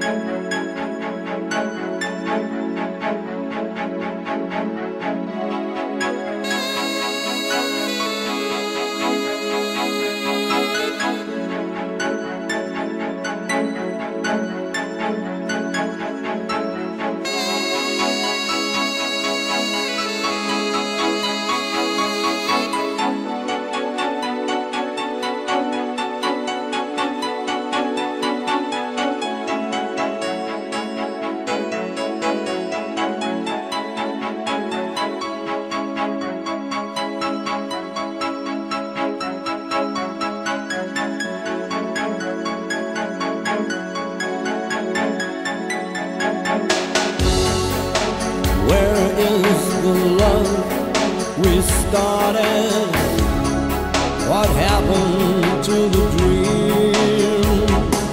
Where is the love we started? What happened to the dream?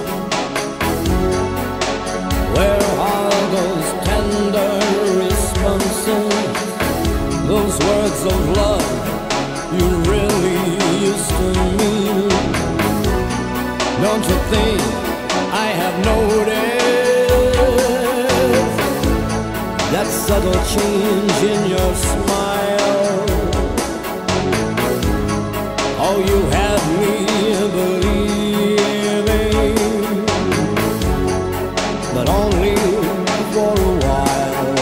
Where are those tender responses, those words of love you really used to mean? Don't you think I have noticed that subtle change in your smile? Oh, you had me believing, but only for a while.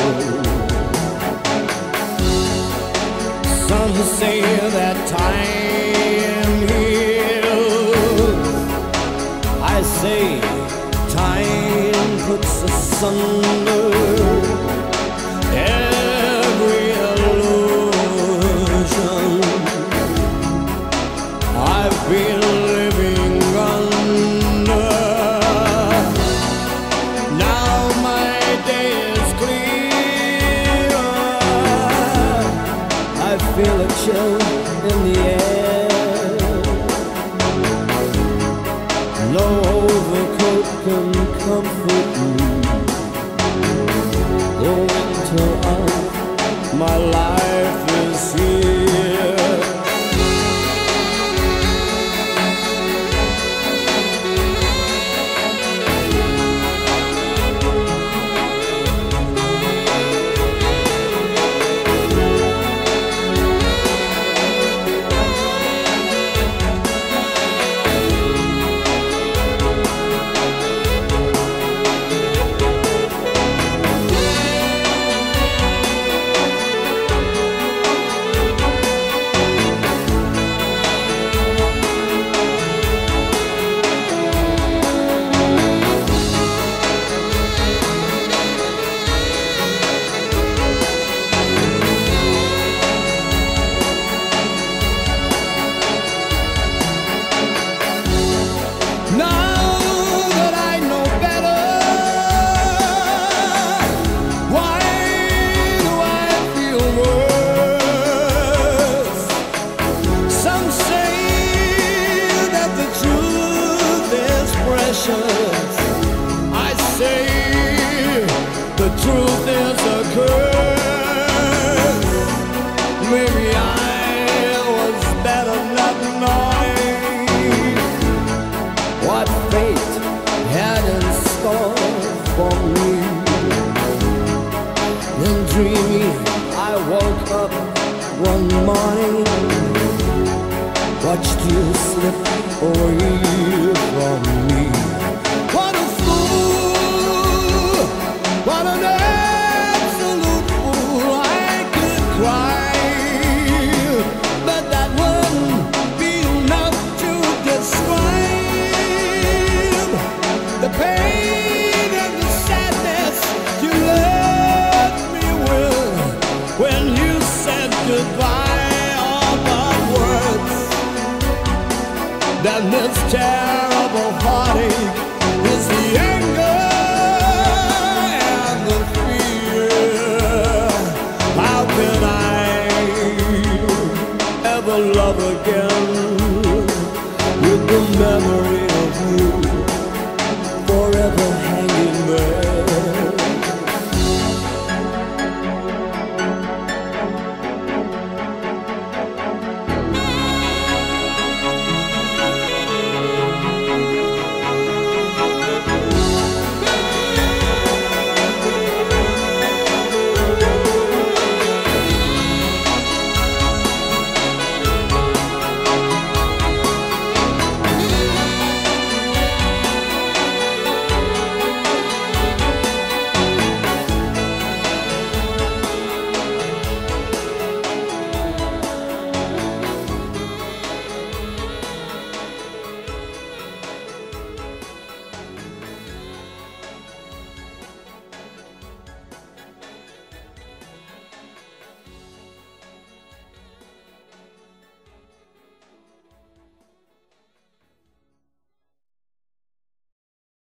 Some say that time heals. I say time puts asunder every illusion I've been living under. Now my day is clear. I feel a chill in the air. No overcoat can comfort me. The winter of my life is here. I say the truth is a curse. Maybe I was better not knowing what fate had in store for me. Then dreaming, I woke up one morning, watched you slip away from me. What a fool, what an absolute fool. I could cry, but that wouldn't be enough to describe the pain and the sadness you left me with when you said goodbye. All the words that this terrible heartache